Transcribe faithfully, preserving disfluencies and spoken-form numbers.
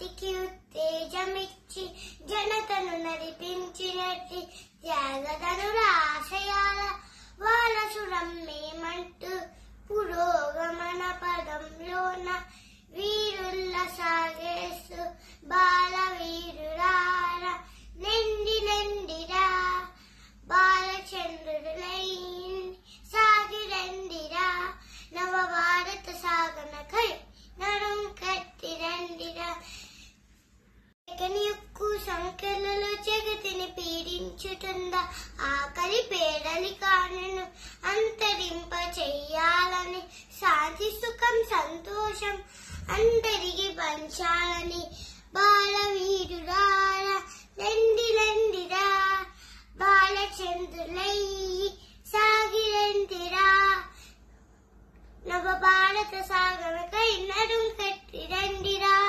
జాతికి ఉత్తేజమిచ్చి జనతను నడిపించినట్టి త్యాగధనుల ఆశయాల వారసురం మేమంటూ పురోగమన పదంలోన వీరుల్ల సాగేస్తూ బాల వీరురార లెండి లెండిరా బాలచంద్రులై సాగిరండిరా నవ భారత సాగనకై నడుం కట్టి రండిరా. ఉక్కు సంఖ్యలలో జగతిని పీడించుతుందా ఆకలి పేదరికాలను అంతరింప చెయ్యాలని శాంతి సుఖం సంతోషం అందరికి పంచాలని బాల వీరురార లెండి లెండిరా బాలచంద్రులై సాగిరండిరా నవ భారత సాగనకై నడుం కట్టి రండిరా.